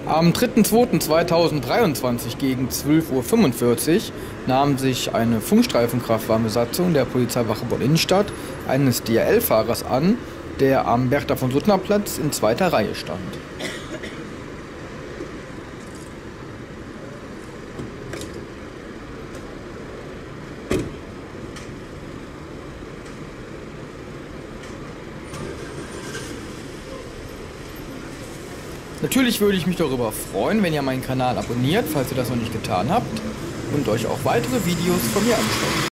Am 3.2.2023 gegen 12:45 Uhr nahm sich eine Funkstreifenkraftwagenbesatzung der Polizeiwache Bonn-Innenstadt eines DHL-Fahrers an, der am Bertha-von-Suttner-Platz in zweiter Reihe stand. Natürlich würde ich mich darüber freuen, wenn ihr meinen Kanal abonniert, falls ihr das noch nicht getan habt, und euch auch weitere Videos von mir anschaut.